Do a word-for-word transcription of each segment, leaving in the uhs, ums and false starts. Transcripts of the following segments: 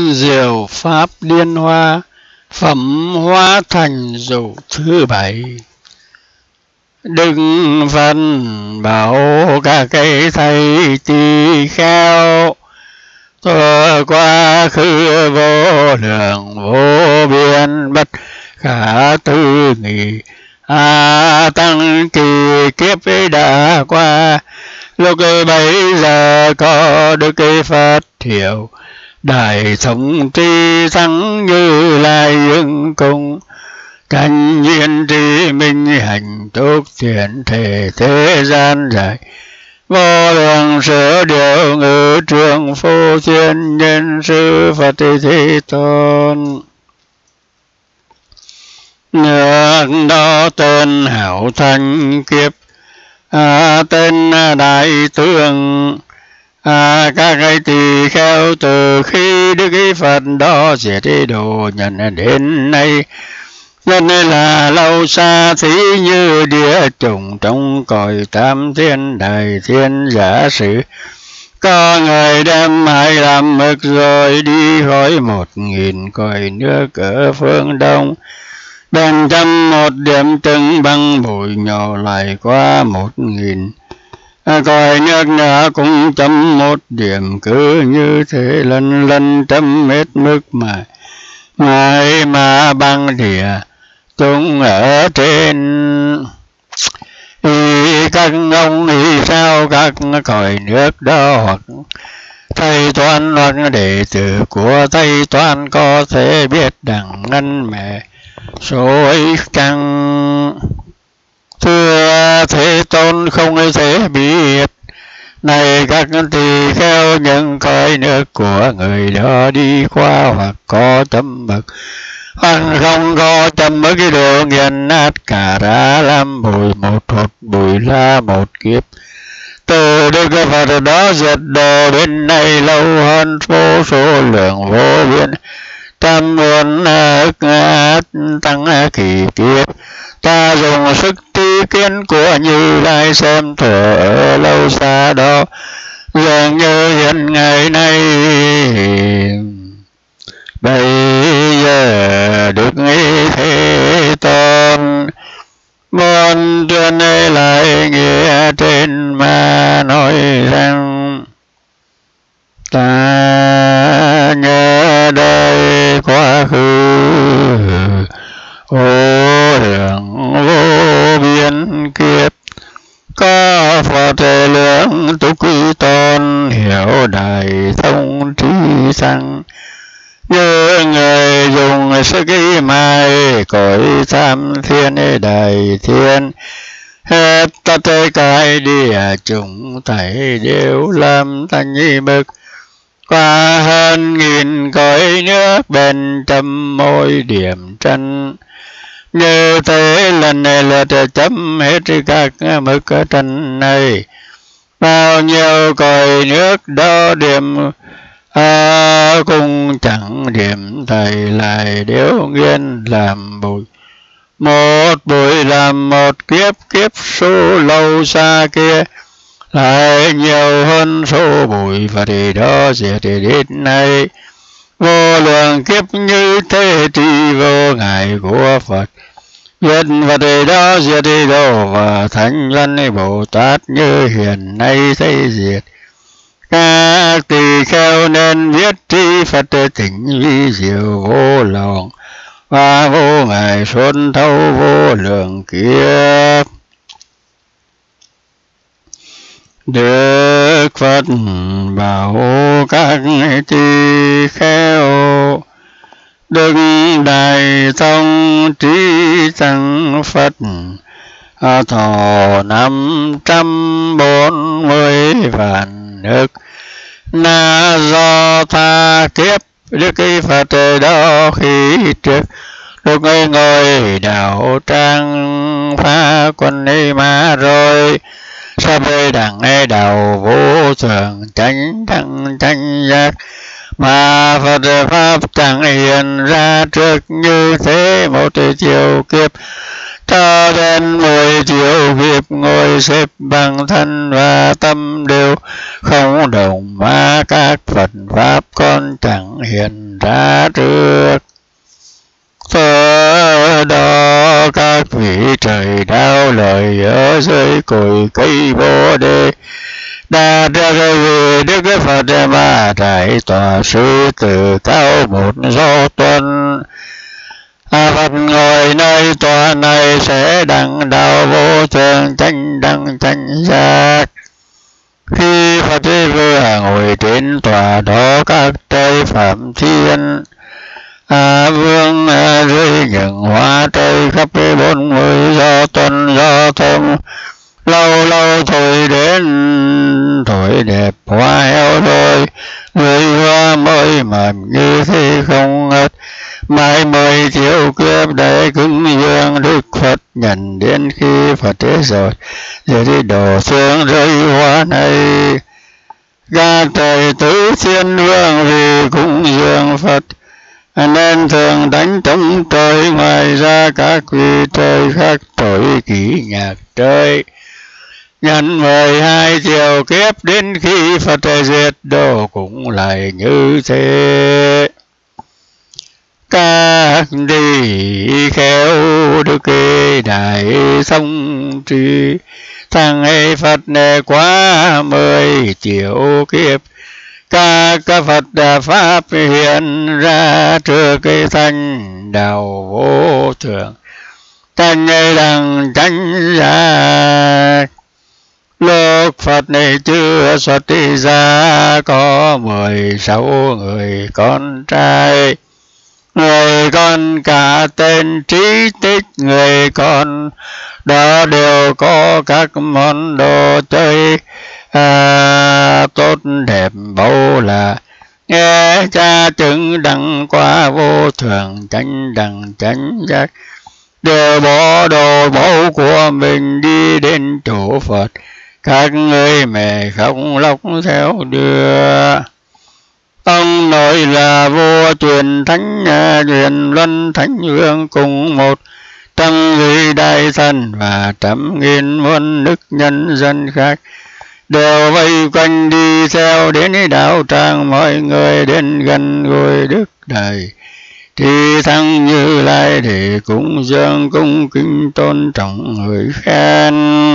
diệu pháp liên hoa, phẩm hóa thành dụ thứ bảy. Đừng phần bảo các cái thầy tỳ kheo, thuở quá khứ vô lượng vô biên bất khả tư nghị. A tăng kỳ kiếp đã qua, lúc bấy giờ có đức Phật hiệu, đại thống tri thắng Như Lai ứng cung. Cảnh nhiên trí minh hành túc thiện thể thế gian giải, vô lượng sở điều ngữ trường phu thiên nhân sư Phật Thế Tôn. Nước đó tên hảo thanh kiếp, à, tên đại tướng. À, các cái tỳ kheo từ khi Đức Phật đó diệt độ nhận đến nay, nên là lâu xa thí như địa chủng trong cõi tam thiên đại thiên giả sử. Có người đem hai làm mực rồi đi khỏi một nghìn cõi nước ở phương đông, bên trăm một điểm từng bằng bụi nhỏ lại qua một nghìn cõi nước nữa cũng chấm một điểm, cứ như thế lần lần trăm hết mức mà mãi mà bằng địa chúng ở trên. Ý các ông nghĩ sao các cõi nước đó, hoặc thầy toán hoặc đệ tử của thầy toán có thể biết đẳng ngân mẹ số ấy chăng? Thưa Thế Tôn không thể biết. Này các tỳ kheo, những cõi nước của người đó đi qua hoặc có chấm mực hoặc không có chấm mực, cái đồ nghiền nát cả ra làm bụi một hột bụi la một kiếp. Từ Đức Phật đó diệt độ đến nay lâu hơn vô số lượng vô biên trăm muôn ức tăng kỳ kiếp. Ta dùng sức tri kiến của Như Lai xem thuở ở lâu xa đó, dường như hiện ngày nay. Bây giờ Đức Thế Tôn muốn truyền lại nghĩa trên mà nói rằng, ta nhớ đời quá khứ vô lượng vô biên kiếp, có Phật lượng túc tôn hiểu đại thông trí sang, như người dùng sức mai cõi tam thiên đại thiên, hết tất cả địa chúng thảy đều làm thành bực. Qua hơn nghìn cõi nước bên trăm môi điểm chân, như thế lần này là chấm hết các mực trần này. Bao nhiêu cõi nước đó điểm à, cũng chẳng điểm thầy lại đều nghiên làm bụi. Một bụi làm một kiếp, kiếp số lâu xa kia lại nhiều hơn số bụi và thì đó sẽ thì đến nay. Vô lượng kiếp như thế tri vô ngài của Phật, Nhất và thì đó sẽ thì độ và thánh nhân Bồ Tát như hiện nay thấy diệt. Các tỳ kheo nên biết tri Phật tỉnh vi diệu vô lòng và vô ngại xuân thâu vô lượng kiếp. Đức Phật bảo các tỳ kheo, Đức Đại Thông trí tăng Phật thọ năm trăm bốn mươi vạn ức, na do tha kiếp Đức Phật đó khi trước, lúc ấy ngồi đạo trang phá quân ấy mà rồi, sắp đẳng đạo vô thường chánh đẳng chánh giác, mà Phật Pháp chẳng hiện ra trước như thế một chiều kiếp, cho đến mười chiều kiếp ngồi xếp bằng thân và tâm đều không đồng, mà các Phật Pháp con chẳng hiện ra trước. Thơ đó các vị trời đau lời ở dưới cội cây bồ đề. Đa ra về Đức Phật Ma Đại Tọa sư từ cao một do tuân. A Phật ngồi nơi tòa này sẽ đặng đạo vô thường chánh đẳng chánh giác. Khi Phật vừa ngồi trên tòa đó các trời phạm thiên A vương dưới những hoa trời khắp bốn mươi do tuần do thông. Lâu lâu thổi đến thổi đẹp hoa heo rồi, người hoa mới mầm như thế không hết. Mai mười chiều kiếp để cứng dương Đức Phật nhận đến khi Phật thế rồi, giờ đi đổ xuống rơi hoa này. Ga trời tứ thiên vương vì cúng dường Phật, nên thường đánh trống trời. Ngoài ra các vị trời khác thổi kỹ nhạc trời. Nhân mười hai chiều kiếp đến khi Phật diệt độ cũng lại như thế. Các đi khéo Đức Đại Sông Trì, thằng ấy Phật này quá mười chiều kiếp. Các Phật Pháp hiện ra trước cái thanh đạo vô thường, thanh ấy đằng chánh giác. Lúc Phật này chưa xuất ra có mười sáu người con trai. Người con cả tên trí tích, người con đó đều có các món đồ chơi à, tốt đẹp báu là. Nghe cha chứng đặng qua vô thường chánh đẳng chánh giác, đều bỏ đồ báu của mình đi đến chỗ Phật. Các người mẹ không lóc theo đưa. Ông nói là vua truyền thánh truyền luân thánh vương cùng một trăm vị đại thần và trăm nghìn muôn đức nhân dân khác đều vây quanh đi theo đến đạo tràng. Mọi người đến gần gối Đức Đại Thì Thăng Như Lai để cúng dường cung kính tôn trọng người khen.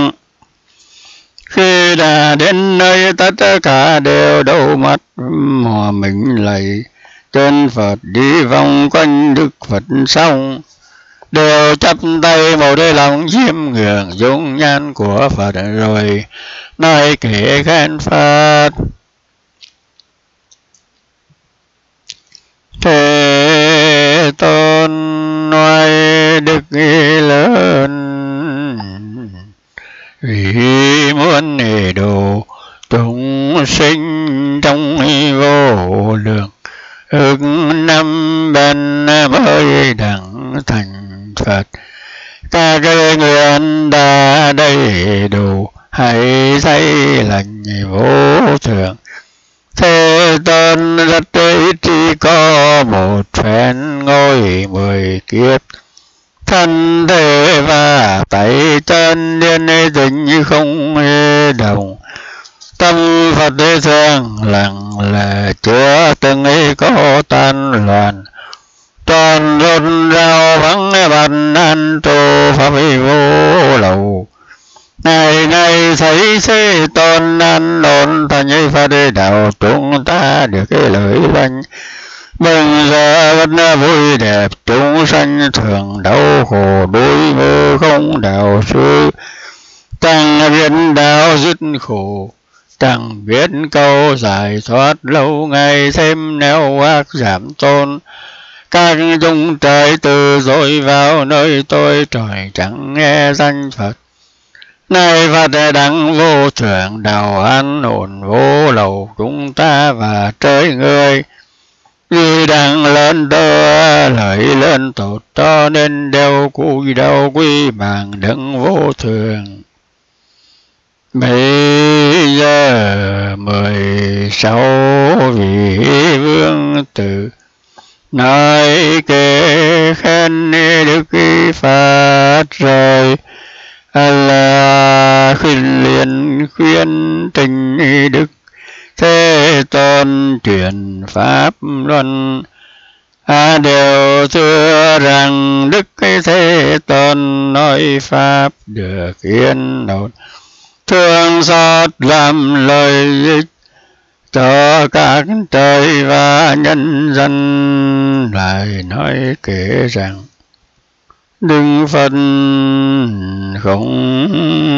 Khi đã đến nơi tất cả đều đầu mắt hòa mình lạy trên Phật, đi vòng quanh Đức Phật xong đều chắp tay một đôi lòng chiêm ngưỡng dung nhan của Phật, rồi nói kể khen Phật. Thế Tôn nói đức lớn vì muốn độ chúng sinh trong vô lượng ước năm bên mới đặng thành Phật. Các cái nguyện đã đầy đủ hãy xây lành vô thượng. Thế Tôn rất ít chỉ có một phen ngôi mười kiếp, thân thể và tay chân liên tình không đồng. Tâm Phật thường lặng là chưa từng ấy có tan loạn, tròn rôn rao vắng bàn an trù pháp vô lậu. Ngày nay thấy thế Tôn an ổn thành Phật đạo, chúng ta được cái lợi lành mừng giờ vẫn vui đẹp. Chúng sanh thường đau khổ đuối mơ không đạo sư, chẳng biết đạo dứt khổ, chẳng biết câu giải thoát. Lâu ngày thêm neo ác giảm tôn, các chúng trời từ rồi vào nơi tôi trời chẳng nghe danh Phật. Nay Phật đẳng vô thượng đạo an ổn vô lậu, chúng ta và trời người vì đang lên đơ lợi lên tốt, cho nên đều cúi đầu quy bằng đấng vô thường. Bây giờ mười sáu vị vương tử nói kể khen Đức Phật rồi, là khuyên liền khuyên trình Đức Thế Tôn truyền pháp luân, à, đều thưa rằng Đức Thế Tôn nói pháp được yên ổn, thương xót làm lời dịch cho các trời và nhân dân. Lại nói kể rằng Đức Phật không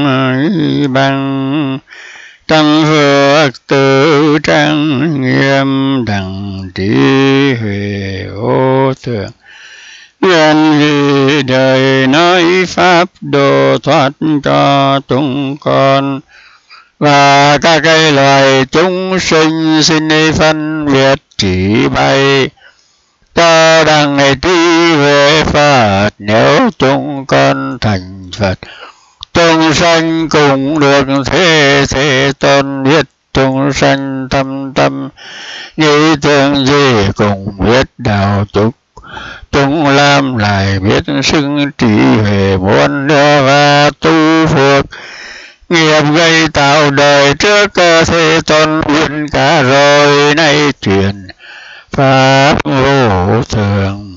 bằng trăm phước tự trang nghiêm, đẳng trí huệ vô thượng, nguyện vì đời nói pháp độ thoát cho chúng con và các cái loài chúng sinh. Xin phân biệt chỉ bay cho đặng này trí về Phật, nếu chúng con thành Phật, chúng sanh cũng được thế. Thế Tôn biết chúng sanh tâm tâm nghĩ tưởng gì, cùng biết đạo chúc chúng làm lại biết xưng trí huệ muôn đưa và tu phước nghiệp gây tạo đời trước. Thế Tôn biết cả rồi nay truyền pháp vô thường,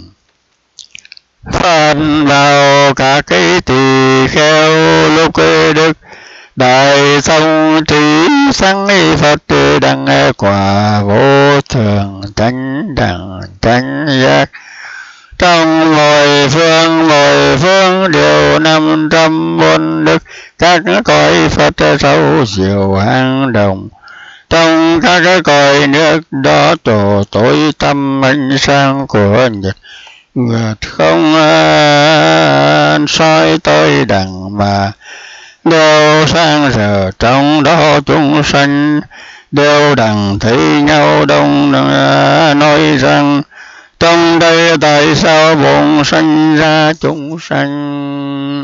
phân vào cả cái tỳ kheo lúc đức đại thông trí sáng Phật đăng quả vô thường chánh đẳng chánh giác. Trong mọi phương mọi phương đều năm trăm muôn đức, các cõi Phật sâu diệu hang đồng. Trong các cõi nước đó tổ tối tâm ánh sáng của nhật vượt không an soi tới đẳng mà đều sáng rỡ. Trong đó chúng sanh đều đẳng thấy nhau đông, nói rằng trong đây tại sao bổn sanh ra chúng sanh.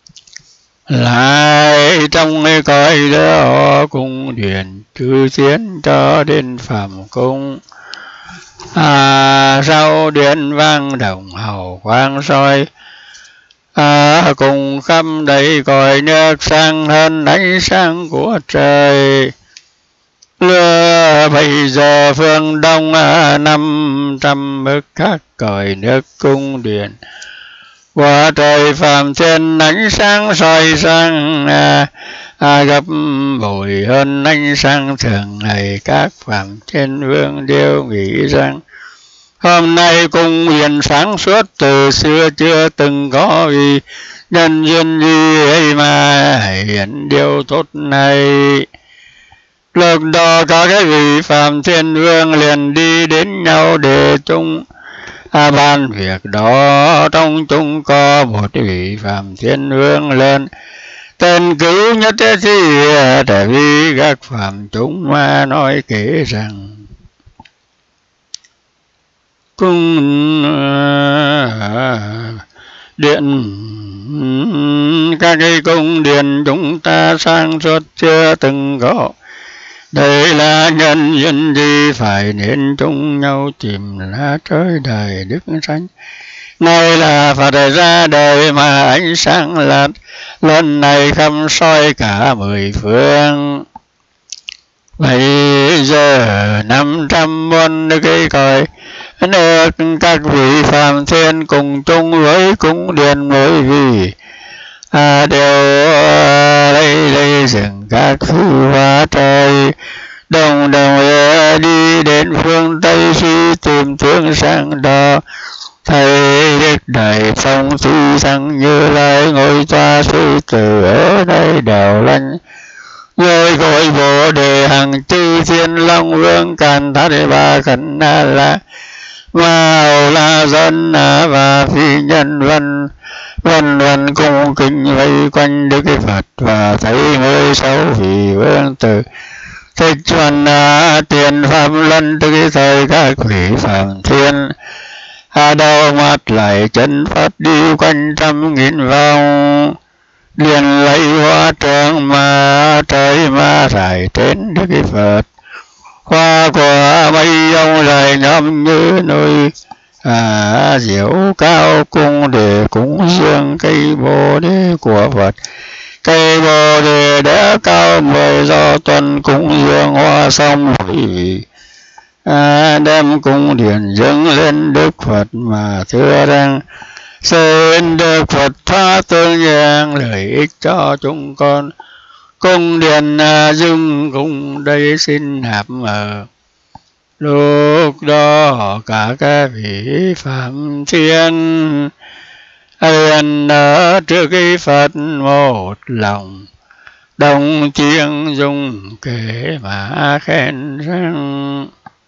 Lại trong cái cõi đó cung điện chư thiên cho đến phạm cung, à, sau điện vang đồng hào quang soi, à, cùng khắp đầy cõi nước sáng hơn ánh sáng của trời. Lưa bây giờ phương đông năm trăm bức các cõi nước cung điện qua trời phàm thiên ánh sáng soi sang, à, à, gấp bội hơn ánh sáng thường ngày. Các phàm thiên vương đều nghĩ rằng hôm nay cung huyền sáng suốt, từ xưa chưa từng có vì nhân duyên gì ấy mà hiện điều tốt này. Lúc đó có cái vị phàm thiên vương liền đi đến nhau để chung à, ban việc đó. Trong chúng có một vị phàm thiên vương lên tên cứu nhất thì để vì các phàm chúng mà nói kể rằng cung điện, các cái cung điện chúng ta sang suốt chưa từng có. Đây là nhân duyên gì phải nên chung nhau tìm ra trời đời đức sanh. Này là Phật ra đời mà ánh sáng lạt, lần này khắp soi cả mười phương. Bây giờ năm trăm muôn cái cõi nước, các vị phàm thiên cùng chung với cung điện mỗi vị, à, đều đây đây dừng các thứ hóa trời. Đồng đồng đi đến phương Tây suy tìm thương sang đó, thầy đức đại phong suy sang Như Lai ngồi toa sư tử ở đây đảo lanh. Rồi gọi Bồ Đề hằng chư thiên long vương càn thát ba khẩn na la ma hầu la dân và phi nhân vân vân vân cung kính vây quanh Đức Phật và thấy mười sáu vị vương tử thích văn tiền pháp luân. Tức thời các vị phạm thiên à, đầu mắt lại chân Phật đi quanh trăm nghìn vòng, liền lấy hoa trường mà trời mà rải trên Đức Phật. Hoa của mấy ông lại nhóm như núi à, diệu cao cung để cúng dường cây Bồ Đề của Phật. Cây Bồ Đề đã cao mười do tuần cúng dường hoa xong vị à, đem cung điện dâng lên Đức Phật mà thưa rằng xin Đức Phật tha tương nhang lợi ích cho chúng con. Cung điện à, dâng cung đây xin hạp mở. Lúc đó cả các vị phạm thiên liền ở trước cái Phật một lòng, đồng tiếng dung kể mà khen rằng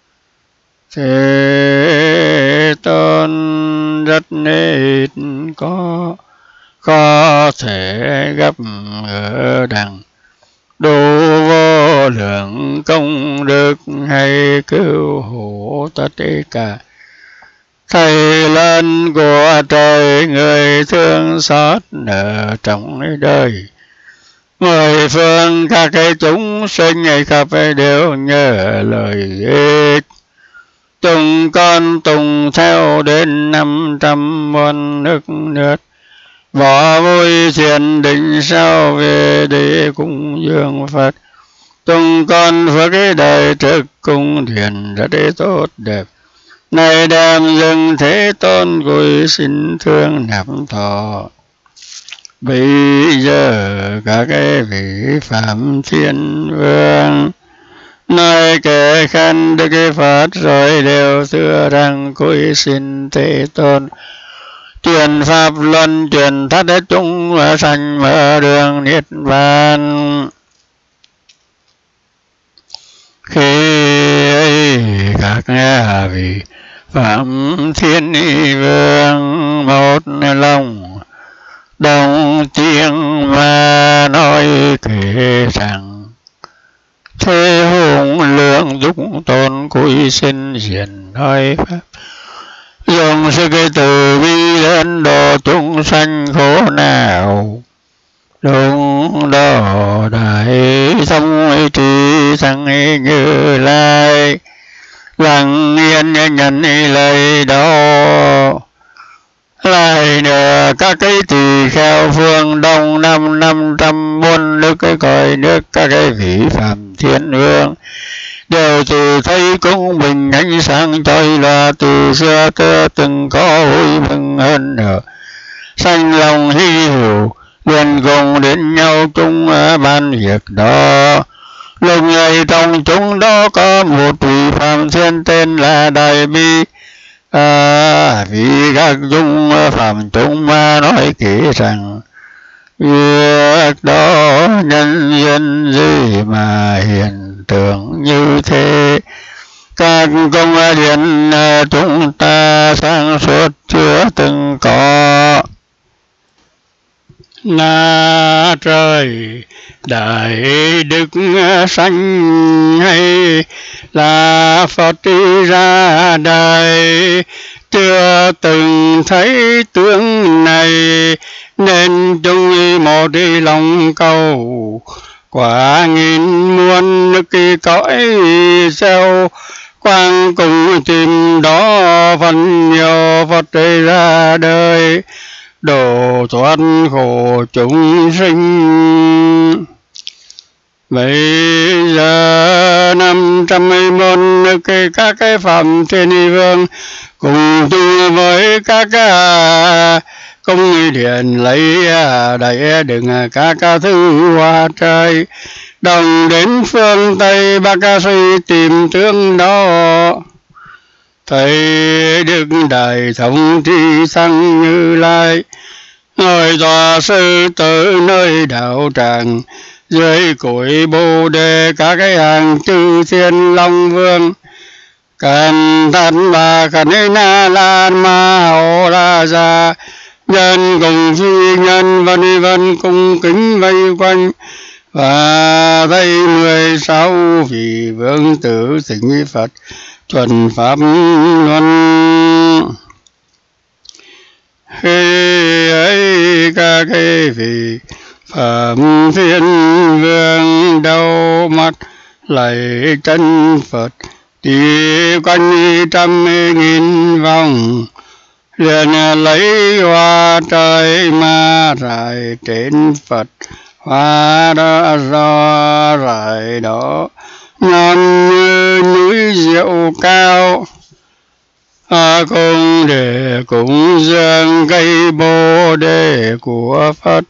Thế Tôn rất ít có có thể gặp ở đằng, đủ vô lượng công đức hay cứu hộ tất cả thầy lớn của trời, người thương xót ở trong đời. Mười phương các cái chúng sinh ấy khắp đều nhờ lời ích, chúng con tùng theo đến năm trăm muôn nước nước, bỏ vui thiền định sao về để cung dường Phật. Chúng con phước cái đời trước cung thiền rất tốt đẹp, này đem dâng Thế Tôn cúi xin thương nạp thọ. Bây giờ các cái vị phạm thiên vương nói kể khen Đức cái Phật rồi đều thưa rằng cúi xin Thế Tôn truyền pháp luân truyền thất chúng sanh mở đường niết bàn. Khi ấy các vị phạm thiên vương một lòng đồng tiếng mà nói kể rằng thế hùng lượng dục tôn cúi xin hiền nói pháp, dùng sự cái từ bi đến độ chúng sanh khổ nào. Lúc đó đại thông trì sang Như Lai lặng yên nhận lời đó. Lại nữa các cái tỳ kheo phương đông năm năm trăm muôn nước cái cõi nước các cái vị phạm thiên vương đều từ thấy công bình ánh sáng chói lòa, từ xưa tới từng có vui mừng hơn nữa, sanh lòng hy hữu liền cùng đến nhau chung ban việc đó. Lúc này trong chúng đó có một vị phạm thiên tên là Đại Bi, à, vì các dung phạm chúng mà nói kỹ rằng việc đó nhân duyên gì mà hiện tượng như thế. Các công điện chúng ta sáng suốt chưa từng có. Là trời đại đức sanh hay là Phật ra đời, chưa từng thấy tướng này nên chung một đi lòng cầu. Quả nghìn muôn nước kỳ cõi gieo quang cùng tìm đó phần nhiều Phật ra đời, độ thoát khổ chúng sinh. Bây giờ năm trăm mươi môn cái các cái phạm thiên vương cùng chung với các công điện lấy đại đừng các thứ hoa trời, đồng đến phương Tây Bắc suy tìm tướng đó. Thầy Đức Đại Thống Tri Sang Như Lai ngồi tòa sư tử nơi đạo tràng, dưới cội Bồ Đề các cái hàng chư thiên long vương, Càn Thanh Bà Khẩn Na Lan Ma Hồ La Gia nhân cùng phi nhân vân vân cung kính vây quanh. Và thấy mười sáu vị vương tử thỉnh Phật thuần pháp luân. Khi ấy các cái vị phạm thiên vương đầu mắt lạy chân Phật, đi quanh trăm nghìn vòng, liền lấy hoa trời mà rải trên Phật. Hoa đó do rải đó ngon như núi rượu cao, à, cùng để cúng dường cây bồ đề của Phật,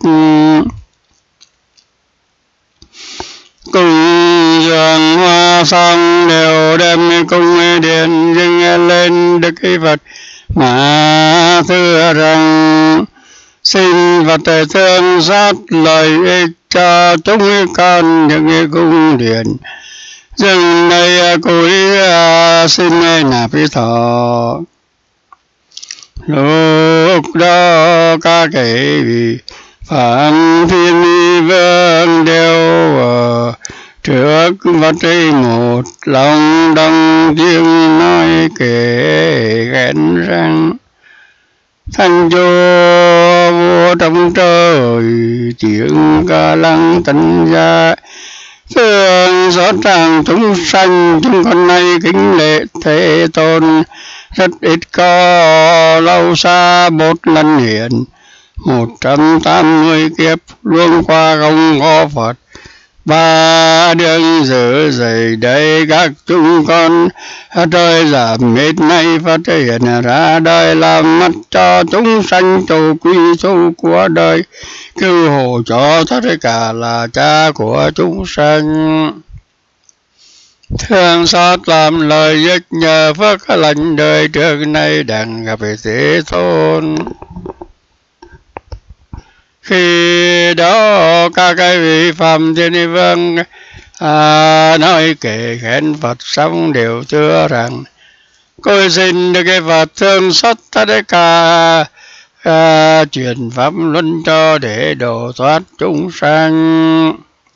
cùng dường hoa xong đều đem cung điện dâng lên Đức Phật mà thưa rằng xin Phật thương xót lợi ích cho chúng con những cung điện dâng nơi cúi xin nạp thọ. Lúc đó các cái vị Phạm Thiên Vương đều trước Phật một lòng đồng tiếng nói kể khen rằng thanh chúa vua trong trời tiếng ca lăng tấn gia thương xót rằng chúng sanh chúng con nay kính lễ Thế Tôn rất ít có lâu xa một lần hiện một trăm tám mươi kiếp luôn qua không có Phật ba đường giữ dậy đây các chúng con trời giảm hết nay Phật hiện ra đời làm mắt cho chúng sanh cầu quy số của đời cứu hộ cho tất cả là cha của chúng sanh thương xót làm lời giấc nhờ phước lành đời trước nay đặng gặp Thế Tôn. Khi đó các cái vị Phạm Thiên Vương à, nói kể khen Phật xong đều thưa rằng tôi xin được cái Phật thương xót tất cả à, truyền pháp luân cho để độ thoát chúng sanh.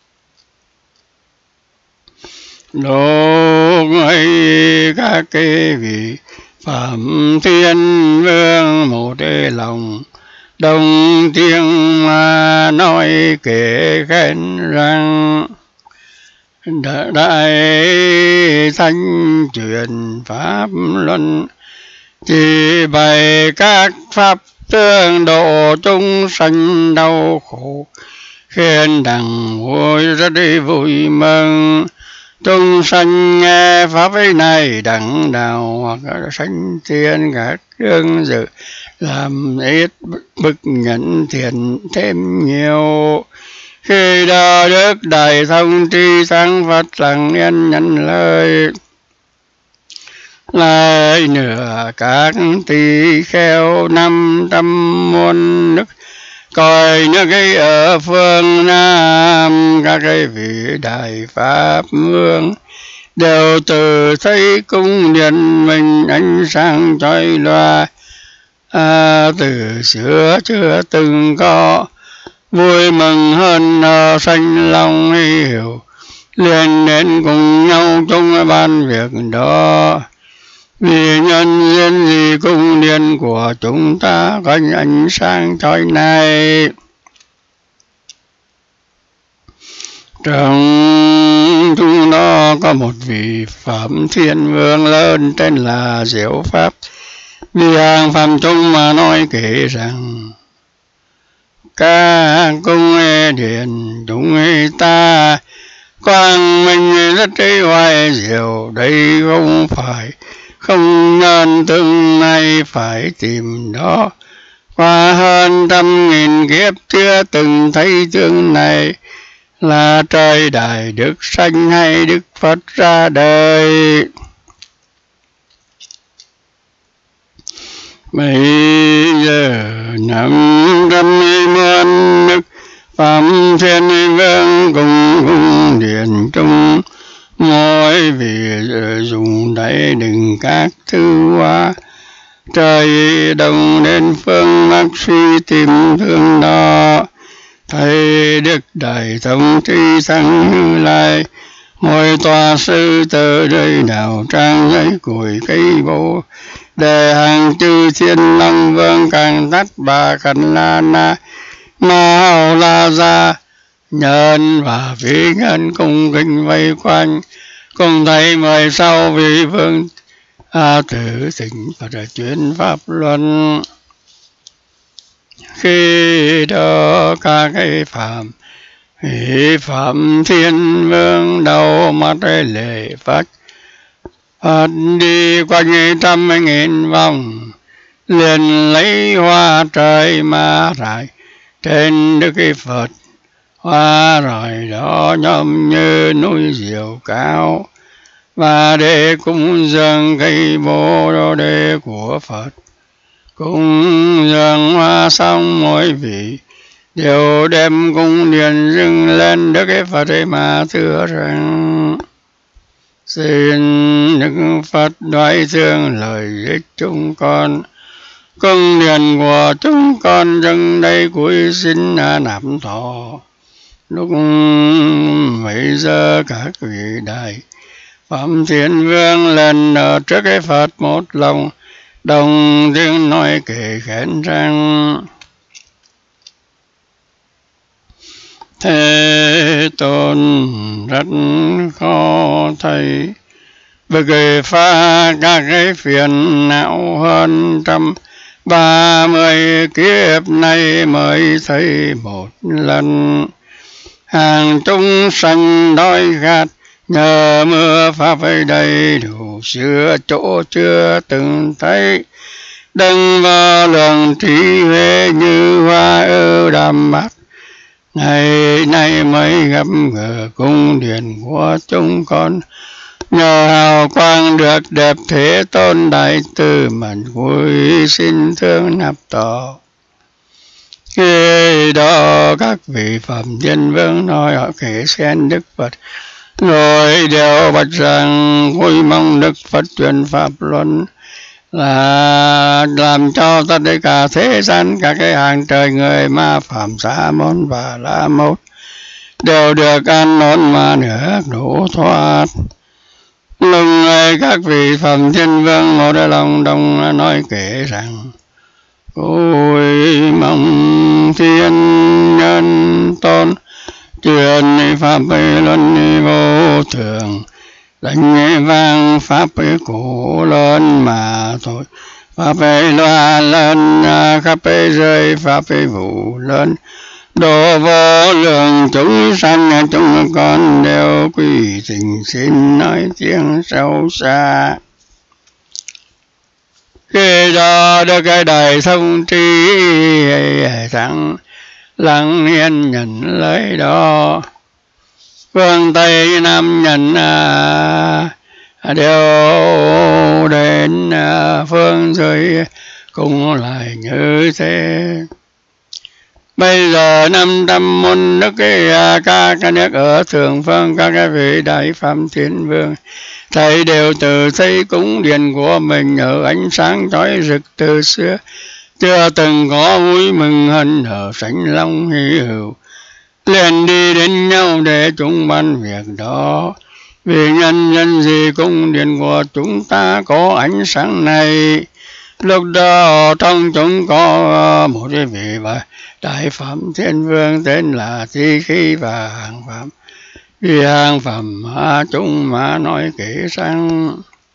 Lúc ấy các cái vị Phạm Thiên Vương một cái lòng đồng tiếng mà nói kể khen rằng đại thanh truyền pháp luân chỉ bày các pháp tương độ chúng sanh đau khổ khen đặng vui rất đi vui mừng chúng sanh nghe pháp ấy này đặng đạo hoặc sanh thiên cácương dự làm ít bực nhận thiện thêm nhiều. Khi đó Đức Đại Thông Tri Tăng Phật lặng yên nhận lời lại nửa các tỳ kheo năm trăm muôn nước coi nước ấy ở phương Nam các cái vị đại pháp vương đều từ thấy cung điện mình ánh sáng chói loa à, từ xưa chưa từng có vui mừng hơn hò sanh lòng hiểu liền đến cùng nhau trong ban việc đó vì nhân duyên gì cung điện của chúng ta có ánh sáng chói này. Trong chúng nó có một vị Phạm Thiên Vương lớn tên là Diệu Pháp vì hàng phàm chúng mà nói kể rằng các cung điện chúng ta quang minh rất hoài diệu đây không phải không nên tương nay phải tìm đó qua hơn trăm nghìn kiếp chưa từng thấy tương này là trời đại đức sanh hay Đức Phật ra đời. Bây giờ năm trăm muôn nước Phạm Thiên Vương cùng cung điện trung mỗi vị dùng đáy đừng các thứ hóa trời đồng đến phương Bắc suy tìm thương đó thầy Đức Đại Thông Tri Tăng Như Lai ngồi tòa sư từ đây đào trang giấy củi cây bồ đề hàng chư thiên long vương càng tát bà khẩn la na ma hầu la gia nhân và vĩ nhân cùng kính vây quanh cùng thầy mời sau vị vương a tử thỉnh Phật chuyên pháp luân. Khi đó các cái Phạm Vị Phạm Thiên Vương đầu mắt lễ Phật, Phật đi quanh trăm nghìn vòng, liền lấy hoa trời mà rải trên Đức Phật. Hoa rồi đó nhom như núi diều cao, và để cúng dường cây bồ đô đề của Phật. Cúng dường hoa xong mỗi vị đều đem cung điện dâng lên Đức Phật mà thưa rằng: xin Đức Phật đoái thương lời ích chúng con, cung điện của chúng con dâng đây cúi xin nạp thọ. Lúc mấy giờ các vị đại Phạm Thiên Vương lần ở trước cái Phật một lòng, đồng tiếng nói kể khen rằng: Thế Tôn rất khó thấy, bực phá các cái phiền não hơn trăm ba mươi kiếp nay mới thấy một lần. Hàng chúng sanh đói khát, nhờ mưa pháp ấy đầy đủ, xưa chỗ chưa từng thấy. Đấng vô lượng trí huệ như hoa ưu đàm bát, ngày nay mới gặp gỡ cung điện của chúng con. Nhờ hào quang được đẹp Thế Tôn đại từ mật vui xin thương nạp tỏ. Khi đó các vị Phạm Thiên Vương nói họ kể khen Đức Phật, rồi đều bạch rằng vui mong Đức Phật truyền pháp luân, là làm cho tất cả thế gian, các cái hàng trời người ma phạm Sa môn và La môn đều được an ổn mà được độ thoát. Lúc này các vị Phạm Thiên Vương ngồi ở lòng đồng nói kể rằng: ôi mong thiên nhân tôn truyền pháp luân vô thường, đánh vang pháp cổ lớn mà thôi. Pháp loa lớn khắp rơi, pháp vụ lớn độ vô lượng chúng sanh, chúng con đều quy tình xin nói tiếng sâu xa. Khi đó được cái đại thông tri thắng lặng yên nhận lấy đó, phương Tây Nam nhận đều đến phương dưới cũng lại như thế. Bây giờ năm trăm môn nước cái ca các nước ở thượng phương, các cái vị đại Phạm Thiên Vương thầy đều từ xây cúng điện của mình ở ánh sáng chói rực từ xưa, chưa từng có vui mừng hân ở sánh long hy hữu, liền đi đến nhau để chúng ban việc đó. Vì nhân nhân gì cung điện của chúng ta có ánh sáng này. Lúc đó trong chúng có một cái vị đại Phạm Thiên Vương tên là Thi Khí và Hàng Phạm. Vì Hàng Phạm chúng mà nói kể rằng: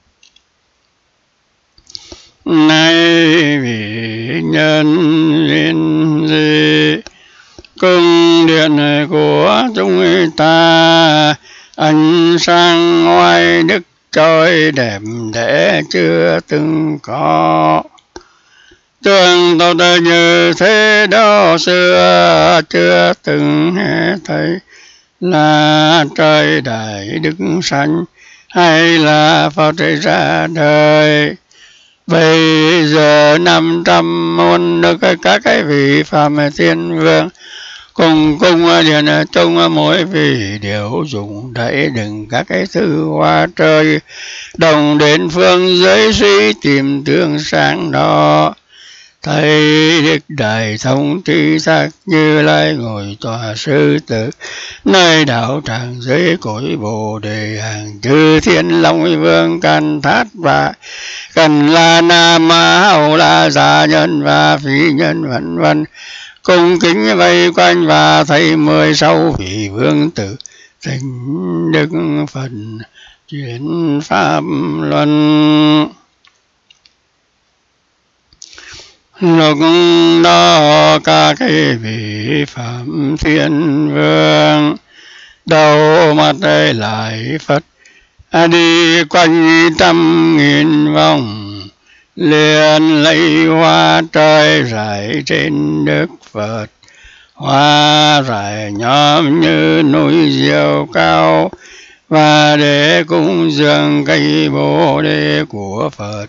nay vì nhân duyên gì cung điện của chúng ta, ánh sáng oai đức trời đẹp đẽ chưa từng có. Tương tốt như thế đó xưa chưa từng nghe thấy, là trời đại đức sanh hay là Phật ra đời. Bây giờ năm trăm môn được các cái vị Phạm Thiên Vương cùng cung điện chung, mỗi vị đều dùng đẩy đựng các cái thứ hoa trời, đồng đến phương giới suy tìm tương sáng đó. Thấy Đức Đại Thông Tri Giác Như Lai ngồi tòa sư tử, nơi đạo tràng dưới cội Bồ Đề, hàng chư thiên long vương can thát và cần la na ma hầu la già nhân và phi nhân vân vân cung kính vây quanh, và thấy mười sáu vị vương tử thỉnh Đức Phật chuyển pháp luân. lúc đó các cái vị phạm thiên vương đầu mắt đây lại Phật đi quanh trăm nghìn vòng liền lấy hoa trời rải trên Đức Phật, hoa rải nhóm như núi diều cao, và để cúng dường cây bồ đề của Phật.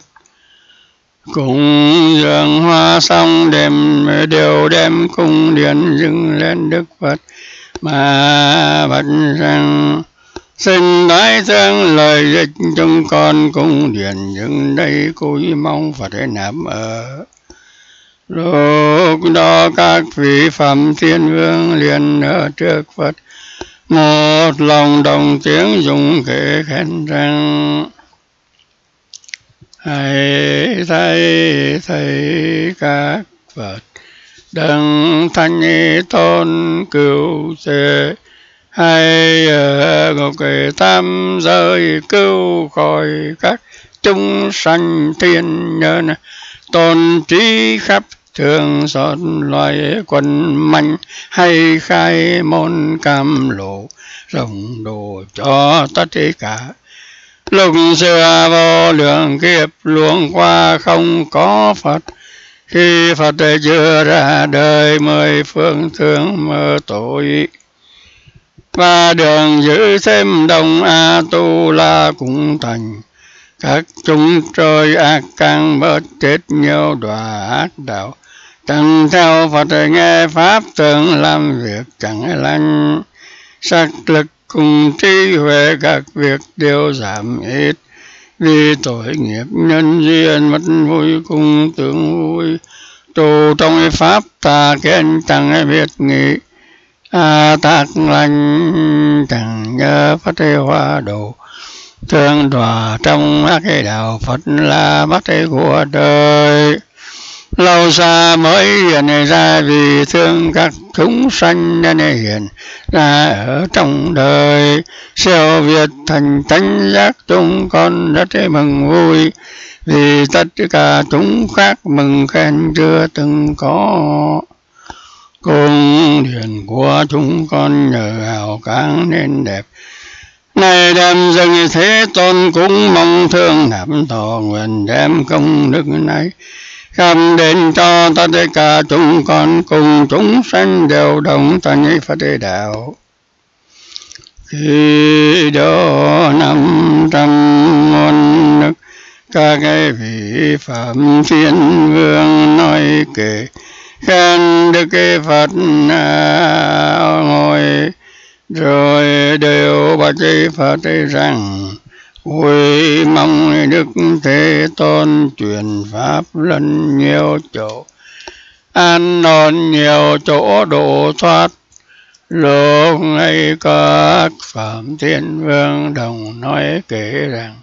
Cúng dường hoa xong đêm đều đem cung điện dâng lên Đức Phật mà bạch rằng: xin nói thương lời dịch chúng con cung điện dừng đây cúi mong Phật nạp ở. Lúc đó các vị phạm thiên vương liền ở trước Phật một lòng đồng tiếng dùng kệ khen rằng: hãy thấy thấy các Phật đấng thanh tôn cứu thế, hay ở ngục tam giới cứu khỏi các chúng sanh thiên nhân, tôn trí khắp thường xót loài quần manh, hay khai môn cam lộ rộng độ cho tất cả. Lúc xưa vô lượng kiếp luông qua không có Phật, khi Phật chưa ra đời mười phương thương mơ tội, và đường giữ thêm đồng A Tu La cũng thành. Các chúng trời ác càng bớt chết nhiều đọa ác đạo, chẳng theo Phật nghe pháp tưởng làm việc chẳng lành. Sắc lực cùng trí huệ các việc đều giảm ít, vì tội nghiệp nhân duyên mất vui cùng tưởng vui. Tu trong pháp ta khen chẳng biết nghĩ, a tác lành chẳng nhớ Phật hóa độ. Thương đọa trong các cái đạo Phật là mắt của đời. Lâu xa mới hiện ra vì thương các chúng sanh nên hiện ra ở trong đời. Siêu việt thành tánh giác chúng con rất mừng vui, vì tất cả chúng khác mừng khen chưa từng có. Cung điện của chúng con nhờ hào quang nên đẹp, này đem dâng Thế Tôn cũng mong thương nạp thọ nguyện đem công đức này khắp đến cho tất cả chúng con cùng chúng sanh đều đồng thành Phật đạo. Khi đó năm trăm muôn nước các cái vị phạm thiên vương nói kể khen Đức Phật ngồi, rồi đều bạch Phật rằng: ôi mong Đức Thế Tôn truyền pháp lần nhiều chỗ, an ổn nhiều chỗ độ thoát. Lúc ấy các phạm thiên vương đồng nói kể rằng: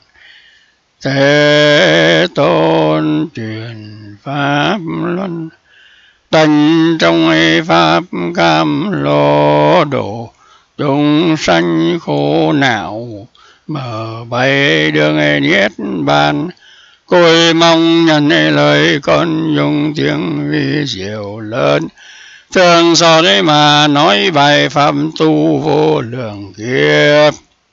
Thế Tôn truyền pháp luân, tánh trong pháp cam lô độ chúng sanh khổ não, mở bay đường niết bàn. Côi mong nhận lời con dùng tiếng vi diệu lớn, thường so đấy mà nói bài pháp tu vô lượng kiếp.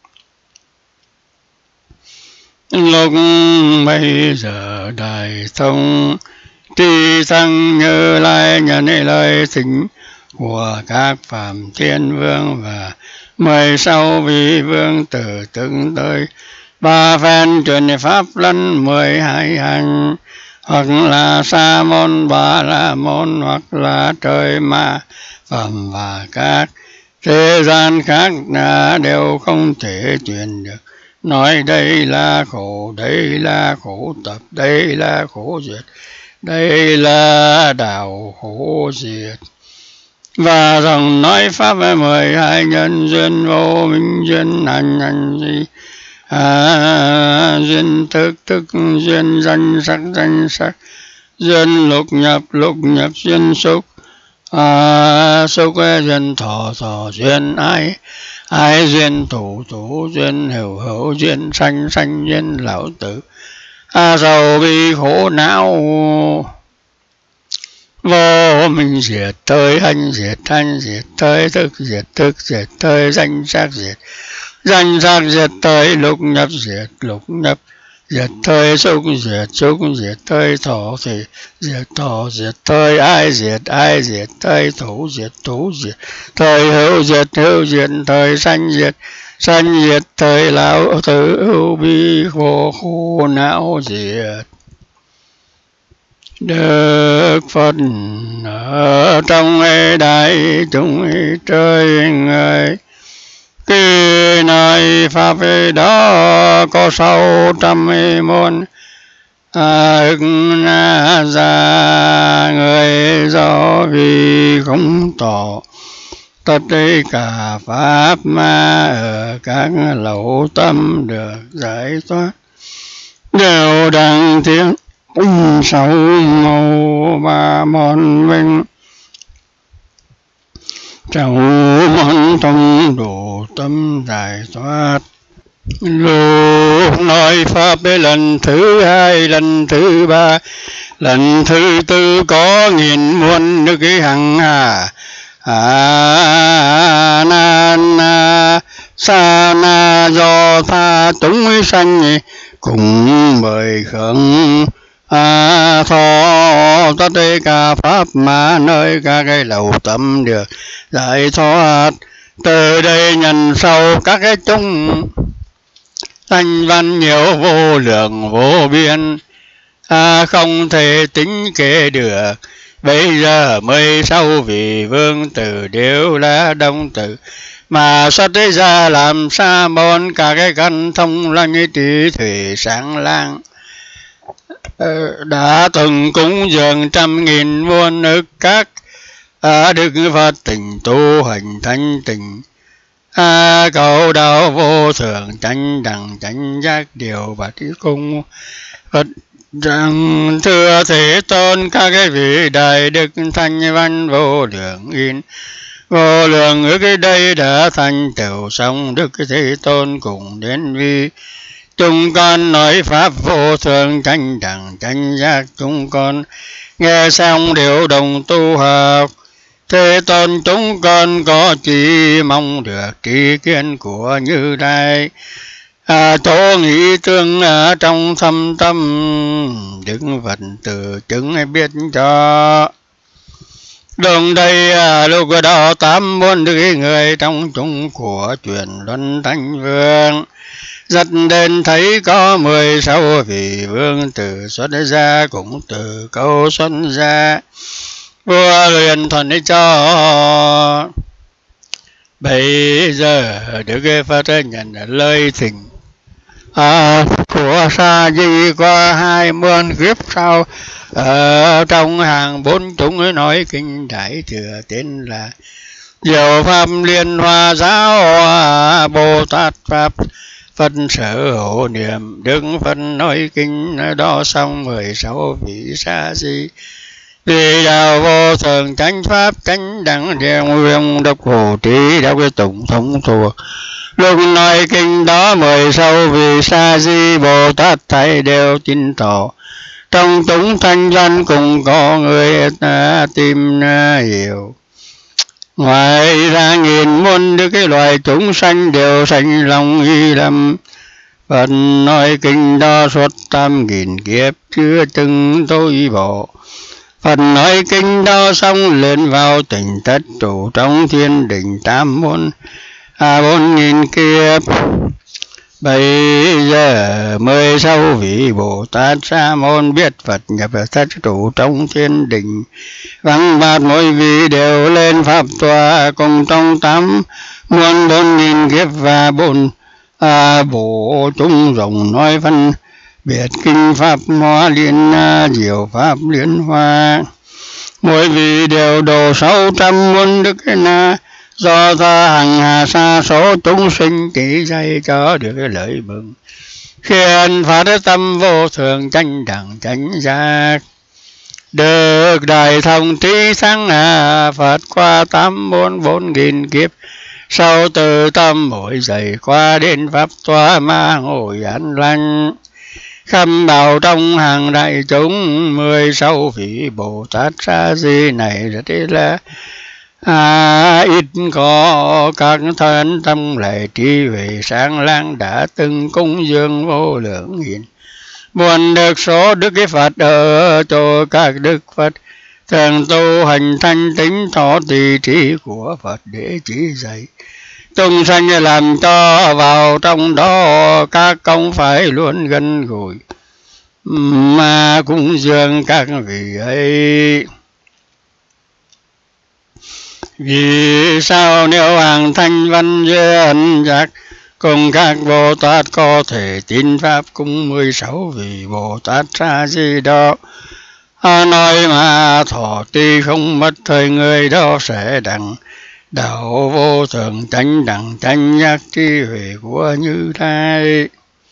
Lúc bây giờ Đại Thông Tri Tăng Như Lai nhận lời thỉnh của các phạm thiên vương và mười sáu vị vương tử từng tới ba phen truyền pháp lân mười hai hành, hoặc là sa môn ba la môn, hoặc là trời ma phẩm và các thế gian khác là đều không thể truyền được. Nói đây là khổ, đây là khổ tập, đây là khổ diệt, đây là đạo khổ diệt. Và rằng nói pháp với mười hai nhân duyên vô minh duyên hành hành gì, à, duyên thức thức duyên danh sắc danh sắc, duyên lục nhập lục nhập duyên xúc, à, xúc duyên thọ thọ duyên ái, ái duyên thủ thủ duyên hữu hữu duyên sanh sanh duyên lão tử, a sầu bi khổ não. vô minh diệt tới hành diệt hành diệt tới thức diệt thức diệt tới danh sắc diệt danh sắc diệt tới lục nhập diệt lục nhập diệt tới xúc diệt xúc diệt tới thọ thì diệt thọ diệt tới ai diệt ai diệt tới thủ diệt thủ diệt tới hữu diệt hữu diệt tới sanh diệt sanh diệt tới lão tử hữu bi khổ khổ não diệt. Đức Phật ở trong đại chúng trời người khi này pháp đó có sáu trăm môn ức na ra người do vì không tỏ tất cả pháp mà ở các lậu tâm được giải thoát đều đẳng thiên sáu màu ba môn minh sáu môn thông độ tâm giải thoát. Lúc nói pháp lần thứ hai lần thứ ba lần thứ tư có nghìn muôn nước hằng hà a nan sa na do tha chúng sanh cùng mời khẩn a thọ tất cả pháp mà nơi các cái lậu tâm được giải thoát. Từ đây nhận sâu các cái chúng thanh văn nhiều vô lượng vô biên à, không thể tính kể được. Bây giờ mới sau vì vương tử đều là đông tử mà xuất ra làm sa môn cả cái căn thông lanh trí thủy sáng lang đã từng cúng dường trăm nghìn muôn ức các à, đức Phật tình tu hành thanh tịnh à, cầu đạo vô thường chánh đẳng chánh giác điều bát cung Phật rằng thưa Thế Tôn các cái vị đại đức thanh văn vô lượng in vô lượng ước cái đây đã thành tựu xong Đức Thế Tôn cùng đến vi chúng con nói pháp vô thường chánh đẳng chánh giác chúng con nghe xong đều đồng tu học. Thế Tôn chúng con có chỉ mong được tri kiến của Như Lai à, tổ nghĩ tương ở trong thâm tâm Đức Phật từ chứng biết cho. Đồng đây à, lúc đó tám muôn đức người trong chúng của truyền luân thánh vương rất đến thấy có mười sáu vị vương tử xuất ra cũng từ câu xuất ra vua liền thuận cho. Bây giờ Đức Phật nhận lời thỉnh à, của Sa Di qua hai muôn kiếp sau ở trong hàng bốn chúng nói kinh đại thừa tên là Diệu Pháp Liên Hoa Giáo Bồ Tát Pháp Phật sở hộ niệm. Đức Phật nói kinh đó xong mười sáu vị Sa Di vì đạo vô thường chánh pháp chánh đẳng điều nguyên độc hồ trí đọc cái tụng thông thuộc. Lúc nói kinh đó mười sáu vị Sa Di Bồ Tát thầy đều tin tỏ trong chúng thanh văn cùng có người ta tìm hiểu. Ngoài ra nghìn muôn đức cái loài chúng sanh đều sanh lòng y lâm. Phật nói kinh đó suốt tam nghìn kiếp chưa từng tôi bỏ. Phật nói kinh đó xong lên vào tỉnh thất trụ trong thiên đình tam môn à, bốn nghìn kiếp. Bây giờ mười sáu vị Bồ Tát Sa môn biết Phật nhập thất trụ trong thiên đình vắng bát mỗi vị đều lên pháp tòa cùng trong tám muôn bốn nghìn kiếp và bốn à, bộ chúng rộng nói phân biệt kinh pháp hoa liên diệu pháp liên hoa. Mỗi vị đều độ sáu trăm muôn đức na do ta hằng hà sa số chúng sinh chỉ dạy cho được cái lợi mừng khiên phá tâm vô thường chánh đẳng chánh giác được đại thông trí sáng hà Phật qua tám bốn bốn nghìn kiếp sau từ tâm mỗi dày qua đến pháp tòa ma ngồi an lành khâm bào trong hàng đại chúng mười sáu vị Bồ Tát Sa Di này rất là à, ít có các thân tâm lại trí huệ sáng láng đã từng cúng dường vô lượng nghìn muôn được số đức cái Phật ở cho các đức Phật thường tu hành thanh tính thọ tùy trí của Phật để chỉ dạy chúng sanh làm cho vào trong đó các công phải luôn gần gũi mà cũng dường các vị ấy. Vì sao nếu hàng thanh văn duyên giác cùng các Bồ Tát có thể tín pháp cùng mười sáu vị Bồ Tát Sa Di đó à, nói mà thọ tuy không mất thời người đó sẽ đặng đạo vô thường chánh đẳng chánh giác trí huệ của Như Lai